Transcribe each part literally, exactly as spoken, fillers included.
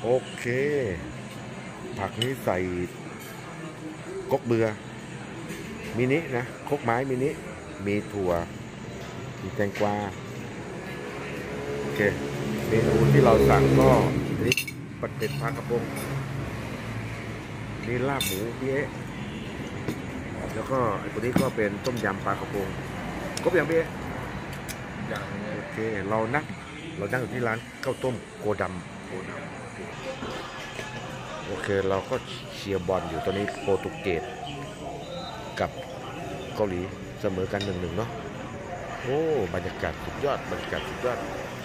โอเคผักนี้ใส่กกเบือมินินะคกไม้มินิมีถั่วมีแตงกวาโอเคเมนูที่เราสั่งก็นี่ผัดเผ็ดปลากระพงนี่ลาบหมูพี่เอ๊ะแล้วก็ไอ้ตัวนี้ก็เป็นต้มยำปลากระพงครบยังพี่เอ๊ะยังโอเคเรานั่งเรานั่งอยู่ที่ร้านข้าวต้มโกดำโกดำโอเคเราก็เชียร์บอลอยู่ตอนนี้โปรตุเกสกับเกาหลีเสมอกันหนึ่งหนึ่งเนาะโอ้บรรยากาศสุดยอดบรรยากาศสุดยอด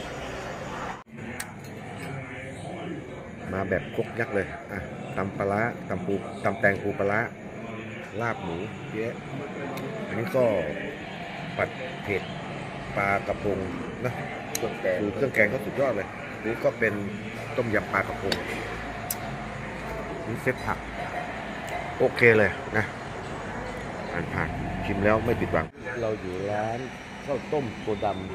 มาแบบครกยักษ์เลยอ่ะตำปลาตำปูตำแตงปูปลาลาบหมูเยอะอันนี้ก็ผัดเผ็ดปลากระพงนะเครื่องแกงเครื่องแกงก็สุดยอดเลยนี่ก็เป็นต้มยำปลากระพงนี่เซตผักโอเคเลยนะผ่านผ่านชิมแล้วไม่ผิดหวังเราอยู่ร้านข้าวต้มโกดำ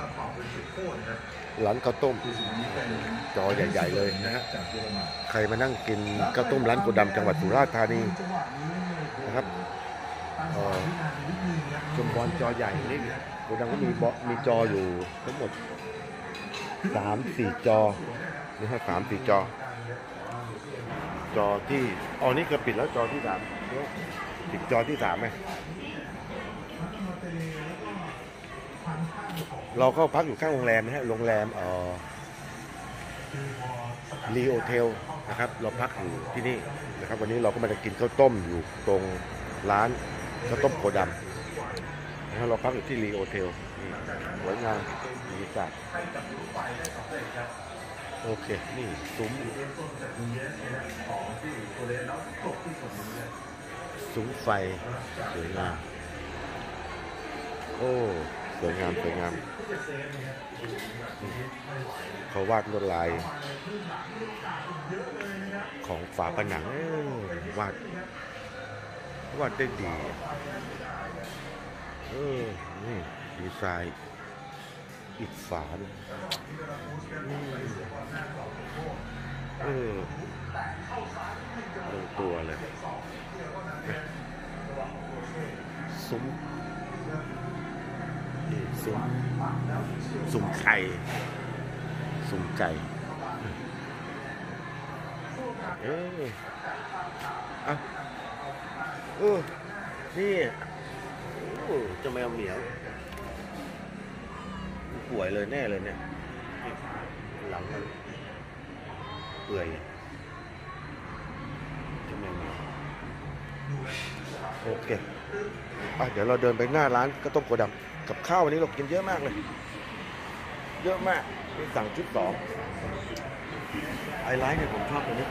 ร้านข้าวต้มจอใหญ่ๆเลยนะฮะใครมานั่งกินข้าวต้มร้านโกดำจังหวัดสุราษฎร์ธานีนะครับชมบอลจอใหญ่นี่โกดำก็มีบอมีจออยู่ทั้งหมดสามสี่จอนี่ฮะสามสี่จอจอที่อ๋อนี่ก็ปิดแล้วจอที่สามปิดจอที่สามไหมเราก็พักอยู่ข้างโรงแรมนะฮะโรงแรมเอ่อรีโอเทลนะครับเราพักอยู่ที่นี่นะครับวันนี้เราก็มากินข้าวต้มอยู่ตรงร้านข้าวต้มโกดำนะเราพักอยู่ที่รีโอเทลสวยงามบรรยากาศโอเคนี่ซุ้มซุ้มไฟสวยงามโอ้สวยงามสวยงามเขาวาดลวดลายของฝาผนังวาดวาดได้ดีเออนี่ดีไซน์อิฐฝาเออลงตัวเลยซุ้มซุ้มซุ้มไก่ซุ้มไก่เอออ่ะเออนี่โอ้เจ้าแมวเหมียวป่วยเลยแน่เลยเนี่ยหลังมันเปื่อยเจ้าแมวเหมียวโอเคอ่ะเดี๋ยวเราเดินไปหน้าร้านข้าวต้มโกดำกับข้าววันนี้เรากินเยอะมากเลยเยอะมากนี่สั่งชุดสองไอไลท์เนี่ยผมชอบตัวนี้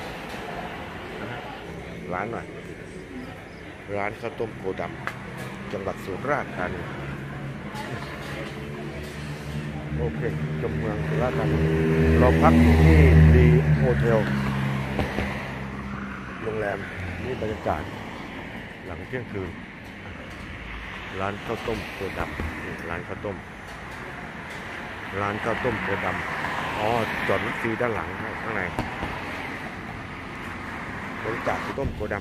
ร้านหน่อยร้านข้าวต้มโกดำจังหวัดสุราษฎร์ธานีโอเคจบเมืองสุราษฎร์ธานีเราพักอยู่ที่ดีโฮเทลโรงแรมนี่บรรยากาศหลังเที่ยงคืนร้านข้าวต้มโกดำร้านข้าวต้มร้านข้าวต้มโกดำอ๋อจอดรถฟรีด้านหลังข้างในบริจาคข้าวต้มโกดำ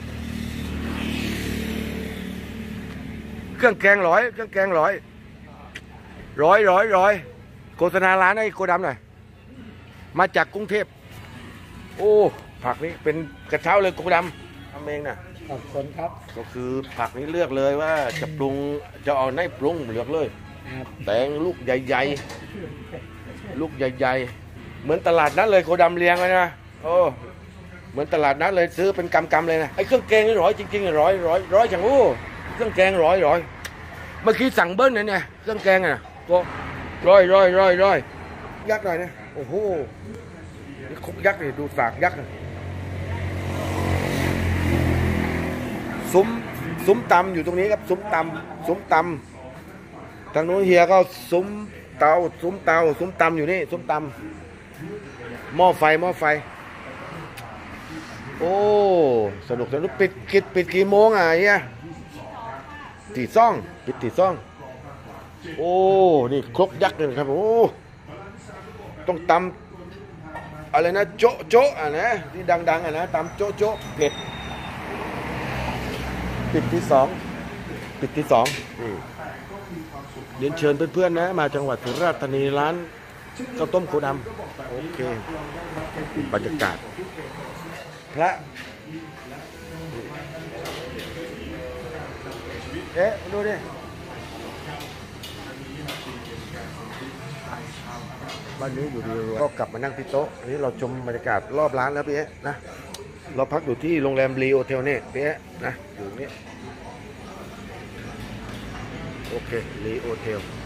เครื่องแกงร้อยเครื่องแกงร้อยร้อยร้อยร้อยโฆษณาร้านไอ้โกดำหน่อยมาจากกรุงเทพโอ้ผักนี้เป็นกระเช้าเลยโกดำทำเองนะขอบคุณครับก็คือผักนี้เลือกเลยว่าจะปรุงจะเอาในปรุงเลือกเลยแตงลูกใหญ่ๆลูกใหญ่ๆเหมือนตลาดนัดเลยโกดำเลี้ยงเลยนะโอ้เหมือนตลาดนัดเลยซื้อเป็นกำๆเลยนะไอ้เครื่องแกงนี่ร้อยจริงๆร้อยร้อยร้อยจังโอ้เครื่องแกงร้อยร้อยเมื่อกี้สั่งเบิ้ลเนี่ยเนี่ยเครื่องแกงอ่ะก็ร้อยร้อยร้อยร้อยยักษ์หน่อยนะโอ้โหนี่คุกยักษ์เลยดูสากยักษ์ซุ้มซุ้มตำอยู่ตรงนี้ครับซุ้มตำซุ้มตำทางนู้นเฮียก็ซุ้มเตาซุ้มเตาซุ้มตำอยู่นี่ซุ้มตำหม้อไฟหม้อไฟโอ้สนุกสนุกปิดกิดปิดกี่โมงอ่ะเฮียตีซ่องปิดตีซ่องโอ้นี่ครกยักษ์เลยครับโอ้ต้องตอะไรนะโจ๊ะโจ๊ะอ่ะนะที่ดังๆอ่ะนะตามโจ๊ะโจ๊ะเผ็ดปิดที่สองปิดที่สองเรียนเชิญเพื่อนๆนะมาจังหวัดสุราษฎร์ธานีร้านข้าวต้มโคดำโอเคบรรยากาศพระเอ๊ะดูดิบ้านนี้อยู่ดีก็กลับมานั่งที่โต๊ะนี้เราชมบรรยากาศรอบร้านแล้วพี่เอ๊ะนะเราพักอยู่ที่โรงแรมรีโอเทลนี่พี่เอ๊ะนะอยู่นี่โอเครีโอเทล